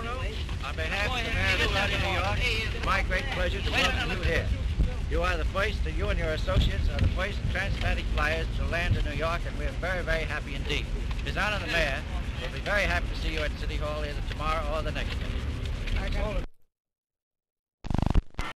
Gronau, on behalf of the mayor of the city of New York, it's my great pleasure to welcome you here. You are the first, you and your associates are the first transatlantic flyers to land in New York, and we're very, very happy indeed. His Honor the Mayor will be very happy to see you at City Hall either tomorrow or the next day.